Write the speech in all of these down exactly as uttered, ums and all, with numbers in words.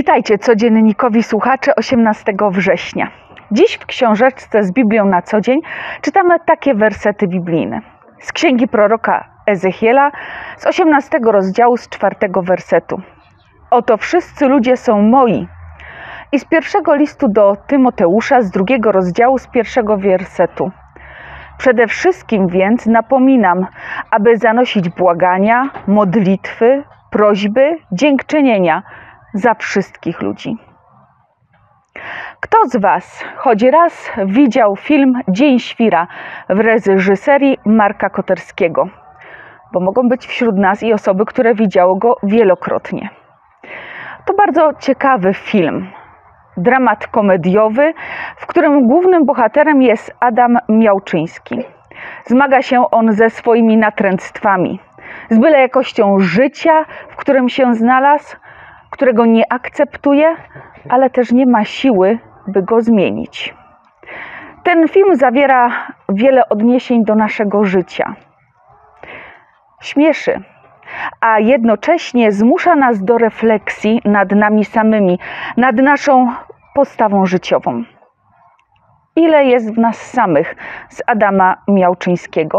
Witajcie codziennikowi słuchacze osiemnastego września. Dziś w książeczce z Biblią na co dzień czytamy takie wersety biblijne. Z księgi proroka Ezechiela z osiemnastego rozdziału z czwartego wersetu. Oto wszyscy ludzie są moi. I z pierwszego listu do Tymoteusza z drugiego rozdziału z pierwszego wersetu. Przede wszystkim więc napominam, aby zanosić błagania, modlitwy, prośby, dziękczynienia za wszystkich ludzi. Kto z Was choć raz widział film Dzień Świra w reżyserii Marka Koterskiego? Bo mogą być wśród nas i osoby, które widziały go wielokrotnie. To bardzo ciekawy film. Dramat komediowy, w którym głównym bohaterem jest Adam Miałczyński. Zmaga się on ze swoimi natręctwami, z byle jakością życia, w którym się znalazł, którego nie akceptuje, ale też nie ma siły, by go zmienić. Ten film zawiera wiele odniesień do naszego życia. Śmieszy, a jednocześnie zmusza nas do refleksji nad nami samymi, nad naszą postawą życiową. Ile jest w nas samych z Adama Miałczyńskiego?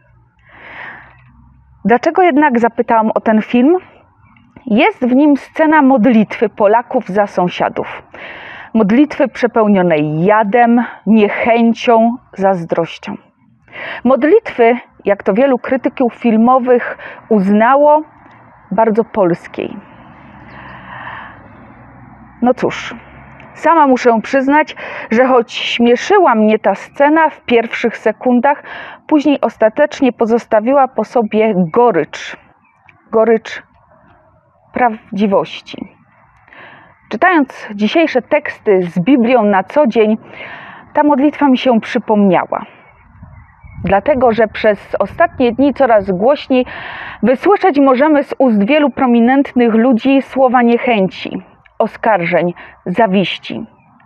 Dlaczego jednak zapytałam o ten film? Jest w nim scena modlitwy Polaków za sąsiadów. Modlitwy przepełnionej jadem, niechęcią, zazdrością. Modlitwy, jak to wielu krytyków filmowych uznało, bardzo polskiej. No cóż, sama muszę przyznać, że choć śmieszyła mnie ta scena w pierwszych sekundach, później ostatecznie pozostawiła po sobie gorycz. Gorycz prawdziwości. Czytając dzisiejsze teksty z Biblią na co dzień, ta modlitwa mi się przypomniała. Dlatego, że przez ostatnie dni coraz głośniej wysłyszeć możemy z ust wielu prominentnych ludzi słowa niechęci, oskarżeń, zawiści.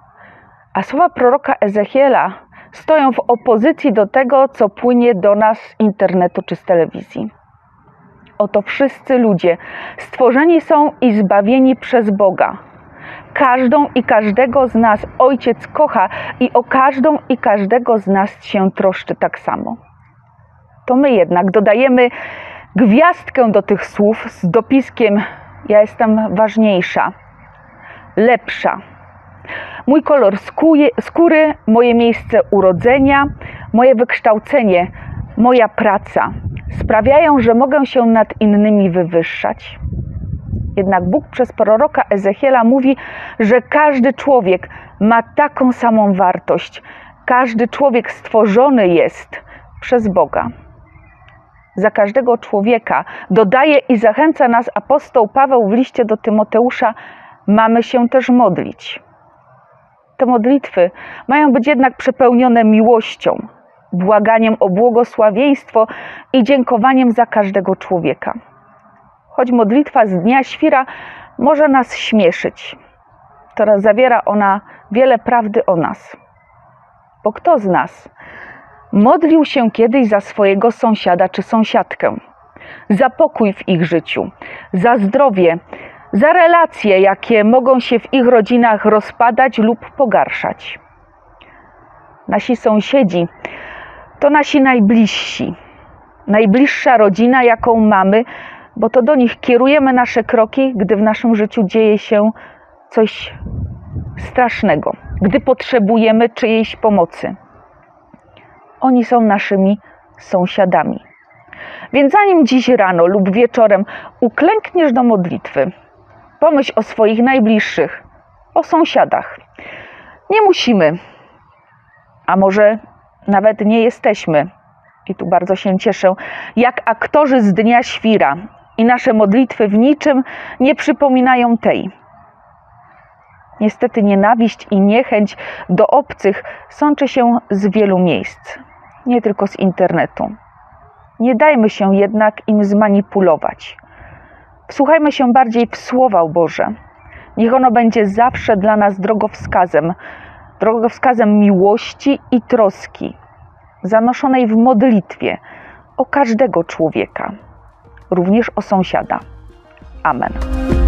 A słowa proroka Ezechiela stoją w opozycji do tego, co płynie do nas z internetu czy z telewizji. Oto wszyscy ludzie stworzeni są i zbawieni przez Boga. Każdą i każdego z nas Ojciec kocha i o każdą i każdego z nas się troszczy tak samo. To my jednak dodajemy gwiazdkę do tych słów z dopiskiem: ja jestem ważniejsza, lepsza. Mój kolor skóry, moje miejsce urodzenia, moje wykształcenie, moja praca sprawiają, że mogę się nad innymi wywyższać. Jednak Bóg przez proroka Ezechiela mówi, że każdy człowiek ma taką samą wartość. Każdy człowiek stworzony jest przez Boga. Za każdego człowieka dodaje i zachęca nas apostoł Paweł w liście do Tymoteusza, mamy się też modlić. Te modlitwy mają być jednak przepełnione miłością, błaganiem o błogosławieństwo i dziękowaniem za każdego człowieka. Choć modlitwa z Dnia Świra może nas śmieszyć, to zawiera ona wiele prawdy o nas. Bo kto z nas modlił się kiedyś za swojego sąsiada czy sąsiadkę, za pokój w ich życiu, za zdrowie, za relacje, jakie mogą się w ich rodzinach rozpadać lub pogarszać? Nasi sąsiedzi to nasi najbliżsi, najbliższa rodzina, jaką mamy, bo to do nich kierujemy nasze kroki, gdy w naszym życiu dzieje się coś strasznego, gdy potrzebujemy czyjejś pomocy. Oni są naszymi sąsiadami. Więc zanim dziś rano lub wieczorem uklękniesz do modlitwy, pomyśl o swoich najbliższych, o sąsiadach. Nie musimy, a może nawet nie jesteśmy, i tu bardzo się cieszę, jak aktorzy z Dnia Świra, i nasze modlitwy w niczym nie przypominają tej. Niestety nienawiść i niechęć do obcych sączy się z wielu miejsc, nie tylko z internetu. Nie dajmy się jednak im zmanipulować. Wsłuchajmy się bardziej w Słowa Boże. Niech ono będzie zawsze dla nas drogowskazem, drogowskazem miłości i troski, zanoszonej w modlitwie o każdego człowieka, również o sąsiada. Amen.